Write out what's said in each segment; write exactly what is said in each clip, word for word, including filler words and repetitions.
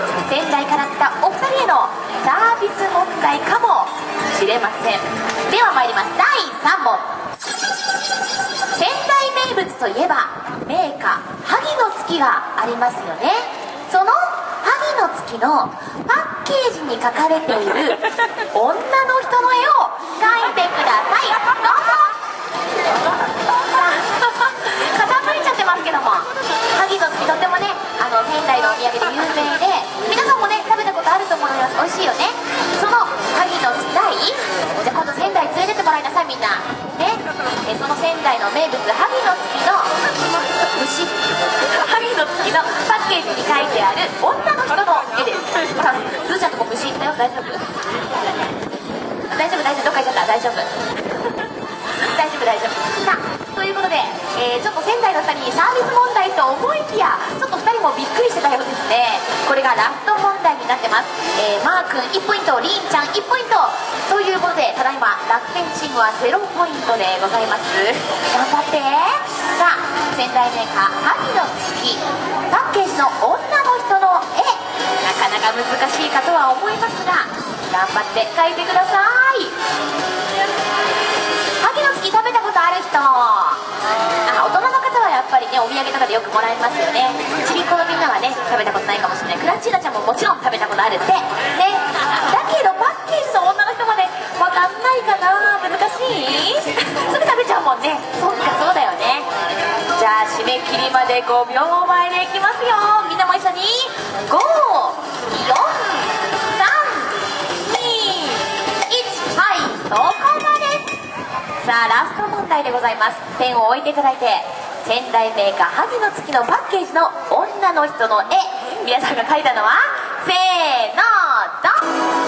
仙台から来たお二人へのサービス問題かもしれません。では参ります。だいさん問。仙台名物といえば銘菓萩の月がありますよね。その萩の月のパッケージに書かれている女の人の絵を描いてください。どうぞ。傾いちゃってますけども、萩の月とってもね、あの仙台のお土産で有名で、皆さんもね食べたことあると思います。美味しいよね。その萩の月ない？じゃあ今度仙台連れてってもらいなさい、みんなね。えその仙台の名物萩の月の虫萩の月のパッケージに書いてある女の人の絵です。ほら、すーちゃんとこ虫いったよ。大丈夫大丈夫大丈夫。どっか行っちゃった。大丈夫大丈夫大丈夫。さあ、ということで、えー、ちょっと仙台のふたりにサービス問題と思いきや、ちょっとふたりもびっくりしてたようですね。これがラスト問題になってます。えー、マー君いちポイント、りんちゃんいちポイントということで、ただいま楽天チームはゼロポイントでございます。頑張って。さあ、仙台メーカー萩の月パッケージの女の人の絵、なかなか難しいかとは思いますが、頑張って描いてください。萩の月食べたことある人？あ、大人の方はやっぱりね、お土産とかでよくもらえますよね。ちびっこのみんなはね食べたことないかもしれない。クラッチーナちゃんももちろん食べたことあるってね。だけどパッケージの女の人までわかんないかな。難しい？すぐ食べちゃうもんね。そっか、そうだよね。じゃあ締め切りまでごびょうまえでいきますよ。みんなも一緒にご、よん、さん、に、いち、はい、そこまで。さあ、ラスト問題でございます。ペンを置いていただいて、仙台メーカー萩の月のパッケージの女の人の絵、皆さんが描いたのはせーの、ドン。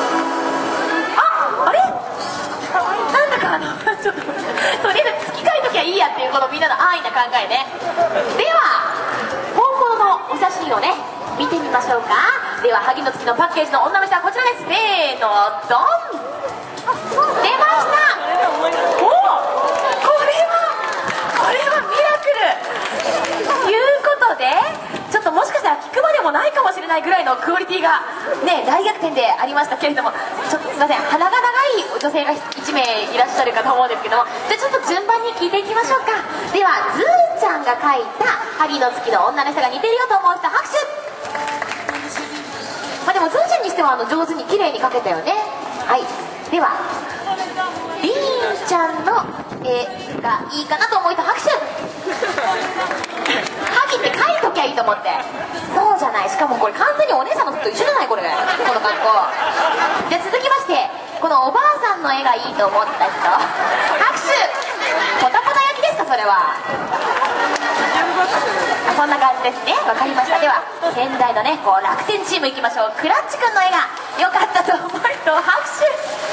あ、あれ、なんだかあのちょっととりあえず月描いときゃいいやっていうこのみんなの安易な考えね。では本物のお写真をね見てみましょうか。では萩の月のパッケージの女の人はこちらです。せーの、ドン。出ました。お、これはこれはミラクルということで、ちょっともしかしたら聞くまでもないかもしれないぐらいのクオリティがね、大逆転でありましたけれども、ちょっとすいません、鼻が長い女性がいちめいいらっしゃるかと思うんですけども、じゃあちょっと順番に聞いていきましょうか。ではズーちゃんが描いた萩の月の女の人が似てるよと思う人、拍手。まあでもズーちゃんにしてはあの上手に綺麗に描けたよね。はい、ではりんちゃんの絵がいいかなと思う人、拍手。萩って描いときゃいいと思って。そうじゃない。しかもこれ完全にお姉さんの服と一緒じゃない、これ、この格好。じゃあ続きまして、このおばあさんの絵がいいと思った人、拍手。ポタポタ焼きですか、それは。そんな感じですね。わかりました。では仙台のね、こう楽天チームいきましょう。クラッチくんの絵が良かったと思う人、拍手。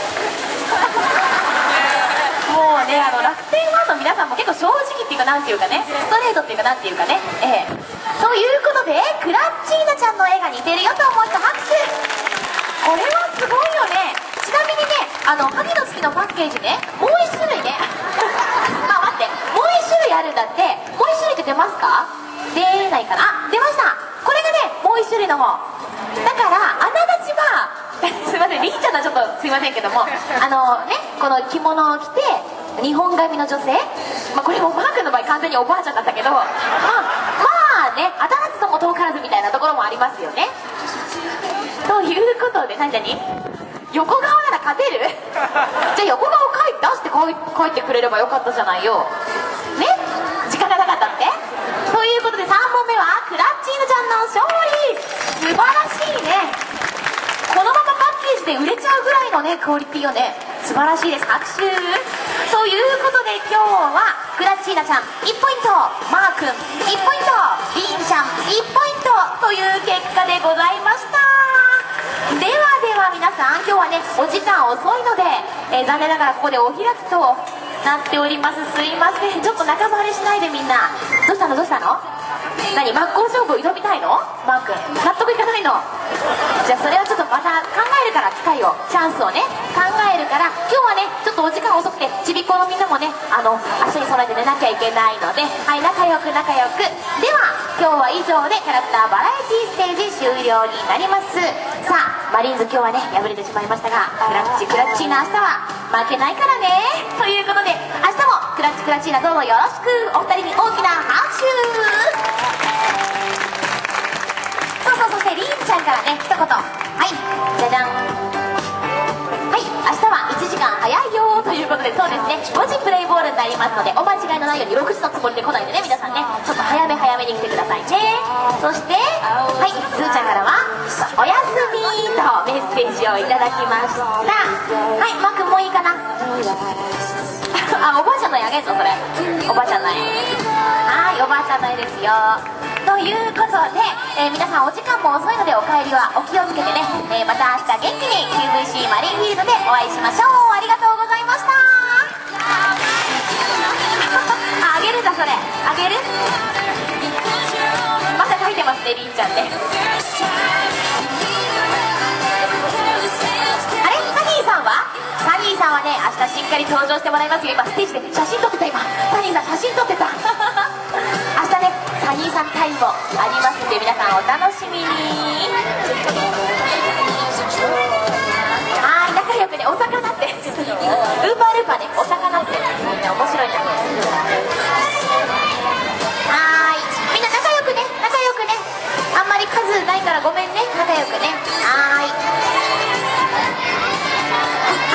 もうね、あの楽天ファンの皆さんも結構正直っていうか、なんていうかね、ストレートっていうか、なんていうかね、ええということで、クラッチーナちゃんの絵が似てるよと思う人、拍手。これはすごいよね。ちなみにね、あの萩の月のパッケージね、もう一種類ねあ、待って、もう一種類あるんだって。もう一種類って出ますか？出ないかな。あ、出ました。これがね、もう一種類の方だから、あながちはすいません、りんちゃんはちょっとすいませんけども、あのね、この着物を着て日本髪の女性、まあ、これもマー君の場合完全におばあちゃんだったけど、まあまあね、当たらずとも遠からずみたいなところもありますよね。ということで、何々横顔なら勝てるじゃあ横顔描い出して描い描いてくれればよかったじゃないよね。時間がなかったって。ということでさんぼんめはクラッチーナちゃんの勝利。素晴らしいね。このままパッケージで売れちゃうぐらいのねクオリティをね、素晴らしいです。拍手。ということで今日はクラッチーナちゃんいちポイント、マー君いちポイント、りんちゃんいちポイントという結果でございました。ではでは皆さん、今日はねお時間遅いので、えー、残念ながらここでお開きとなっております。すいません、ちょっと仲間割れしないでみんな。どうしたのどうしたの。何、真っ向勝負挑みたいの？マー君納得いかないの？じゃあそれはちょっとまた考えるから、機会を、チャンスをね考えるから、今日はねちょっとお時間遅くてちびっこのみんなもね、あの足に備えて寝なきゃいけないので、はい、仲良く仲良く。では今日は以上でキャラクターバラエティステージ終了になります。さあマリーンズ今日はね敗れてしまいましたが、クラッチクラッチーナ明日は負けないからねということで、明日もクラッチクラッチーナどうぞよろしく。お二人に大きな拍手。そうそう、そしてりんちゃんからね一言。はい、じゃじゃん。はい、明日はいちじかん早いよということで、そうですね、ごじプレイボールになりますので、お間違いのないようにろくじのつもりで来ないでね、皆さんね、ちょっと早め早めに来てくださいね。そしてはい、すーちゃんからはおやすみとメッセージをいただきました。はい、マー君もういいかなあ、おばあちゃんの絵あげんのそれ、おばあちゃんの絵。はい、おばあちゃんの絵ですよ。ということで、えー、皆さんお時間も遅いのでお帰りはお気をつけてね、えー、また明日元気に キューブイシー マリンフィールドでお会いしましょう。ありがとうございました。あ、あげるんだそれ、あげる。また書いてますねりんちゃんね。あれ、サニーさんはサニーさんはね明日しっかり登場してもらいますよ。今ステージで写真撮ってた。今サニーさん写真撮ってた明日ねサニーさんタイムもありますんで、皆さんお楽しみに。はい、仲良くね、お魚ってウーパールーパーね、お魚って面白いな。はい、みんな仲良くね、仲良くね。あんまり数ないからごめんね、仲良くね。はいはい、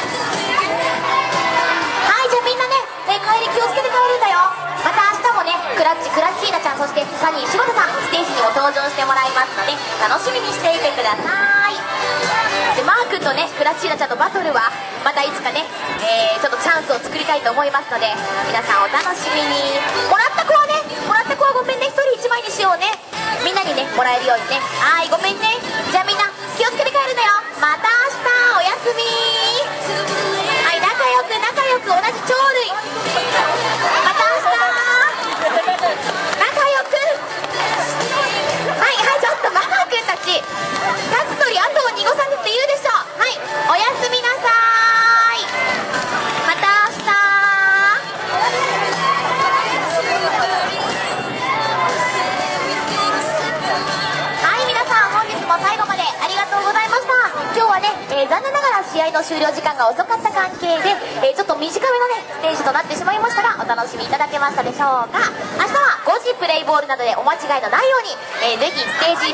はい、じゃあみんなね、え帰り気をつけて帰るんだよ。また明日もねクラッチクラッチーナちゃん、そしてサニー柴田さんステージにも登場してもらいますので楽しみにしていてください。でマー君とねクラッチーナちゃんのバトルはまたいつかね、えー、ちょっとチャンスを作りたいと思いますので、皆さんお楽しみに。もらった子はね、もらった子はごめんね、ひとりいちまいにしようね。みんなにねもらえるようにね。はい、ごめんね。じゃあみんな気をつけて帰るんだよ。また明日おやすみ。はい、仲良く仲良く、同じ鳥類。また明日仲良く。はいはい、ちょっとマー君たち、立つ鳥後を濁さずって言うでしょ。はい、おやすみなさーい。また明日。はい、皆さん本日も最後までありがとうございました。今日はね、えー、残念ながら試合の終了時間が遅かった関係で、えー、ちょっと短めのねステージとなってしまいましたが、お楽しみいただけましたでしょうか。明日はごじプレイボールなどでお間違いのないように、えー、ぜひステージ